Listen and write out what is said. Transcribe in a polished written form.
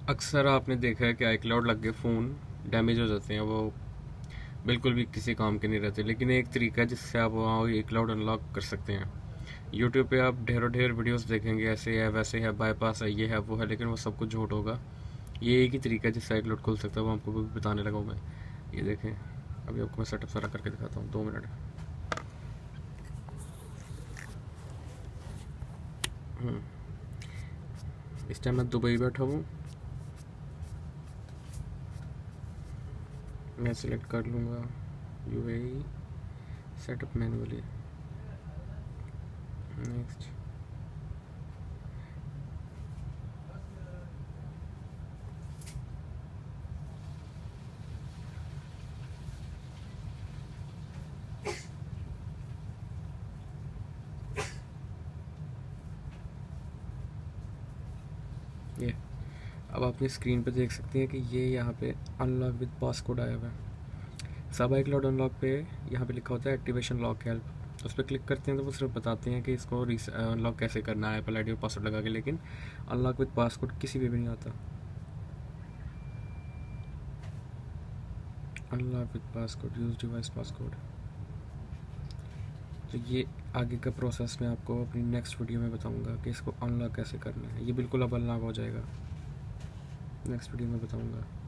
अक्सर आपने देखा है कि iCloud लग के फ़ोन डैमेज हो जाते हैं, वो बिल्कुल भी किसी काम के नहीं रहते। लेकिन एक तरीका है जिससे आप वहाँ iCloud अनलॉक कर सकते हैं। यूट्यूब पे आप ढेरों ढेर वीडियोस देखेंगे, ऐसे है वैसे है, बाईपास है, ये है वो है, लेकिन वो सब कुछ झूठ होगा। ये एक ही तरीका है जिससे iCloud खुल सकता है, वो आपको भी बताने लगा हूँ मैं। ये देखें, अभी आपको मैं सेटअप सारा करके दिखाता हूँ, 2 मिनट। इस टाइम मैं दुबई बैठा हूँ। मैं सिलेक्ट कर लूँगा UAE, सेटअप मैनुअली, नेक्स्ट। ये अब अपनी स्क्रीन पे देख सकते हैं कि ये यहाँ पे अनलॉक विद पासकोड आया हुआ है। सब iCloud अनलॉक पे यहाँ पे लिखा होता है एक्टिवेशन लॉक हेल्प। उस पर क्लिक करते हैं तो वो सिर्फ बताते हैं कि इसको अनलॉक कैसे करना है एप्पल आईडी और पासवर्ड लगा के, लेकिन अनलॉक विद पासकोड किसी भी नहीं आता। Unlock with passcode, use device passcode. तो ये आगे का प्रोसेस मैं आपको अपनी नेक्स्ट वीडियो में बताऊंगा कि इसको अनलॉक कैसे करना है। ये बिल्कुल अब अनलॉक हो जाएगा, नेक्स्ट वीडियो में बताऊंगा।